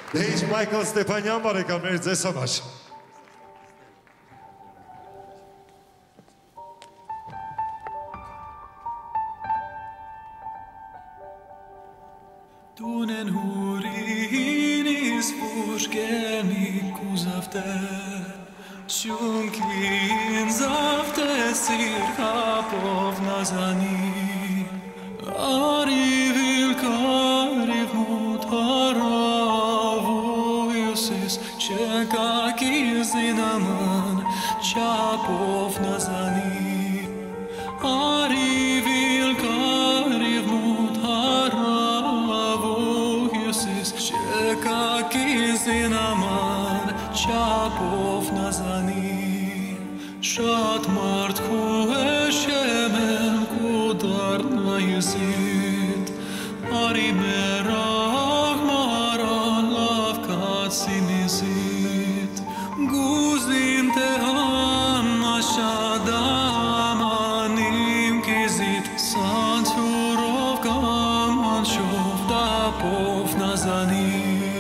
Դեյջ Մայքլ Ստեփանյան բարեկամներ ձեզ համար։ Tunnen hurinis fushkemi kuzavte Shunkin zavte sirkapov nazani Arivil kariv mutaravujusis Čekaki zinaman Čapov nazani Arivil kariv mutaravujusis Čekaki zinaman Čapov nazani Շատ մարդ քու էշեմ եմ կուդար նայզիտ Արի մերաղ մարան լավ կացի միզիտ Գուզին թե համաշադամ անիմ կիզիտ Սանցուրով կամ անշով դապով նազանի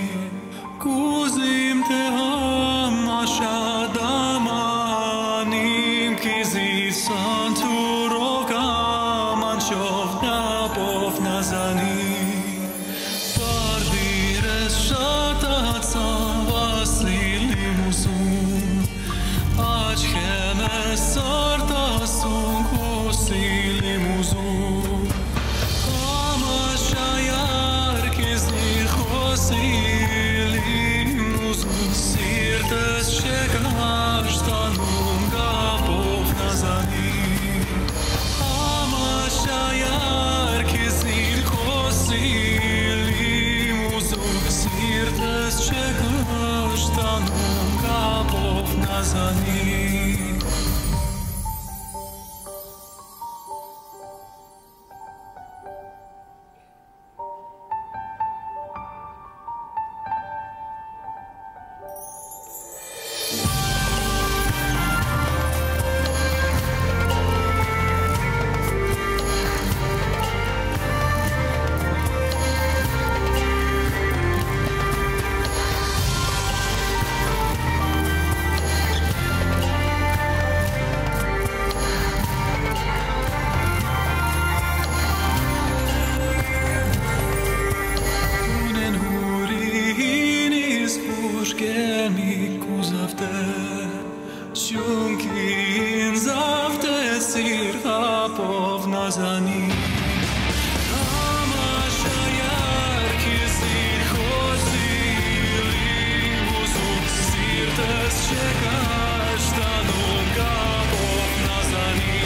Գուզիմ թե համաշադամ Santurov kaman shov napov nazani Pardires shatatsam vasili muzun Acheme sartasun kusili muzun Amashayar kizir khosili muzun Sirtes shekashtanum gapov nazani Amashayar kizir khosili muzun Sirtes shekashtanum gapov nazani Pushkemi kuzavte Shunkin zavte sirkapov nazani Amashayar kizir khosili muzun Sirtes shekashtanum gapov nazani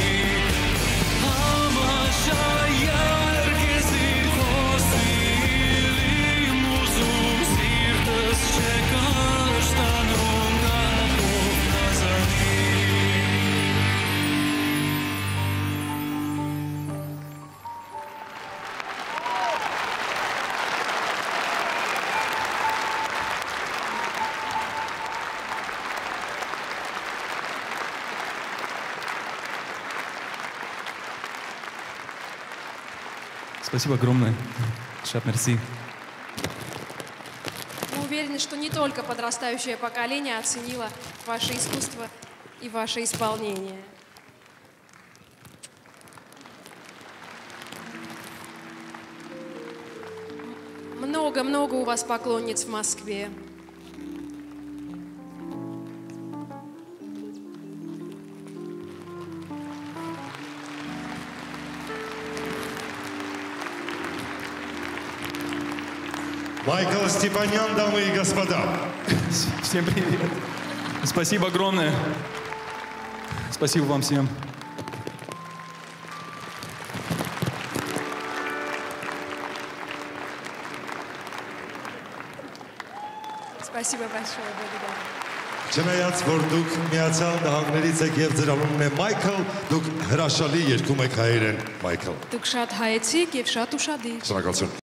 Amashayar kizir khosili muzun Sirtes shekashtanum gapov nazani Спасибо огромное. Шат мерси. Мы уверены, что не только подрастающее поколение оценило ваше искусство и ваше исполнение. Много-много у вас поклонниц в Москве. Майкл Степанян, дамы и господа. Всем привет. Спасибо огромное. Спасибо вам всем. Спасибо большое, благодарю. Չնայած որ դուք Միացյալ Նահանգներից եք եւ ձեր անունն է Մայքլ, դուք հրաշալի երգում եք հայերեն, Մայքլ։ Դուք շատ հայեցիկ եւ շատ ուշադիր։ Շնորհակալություն։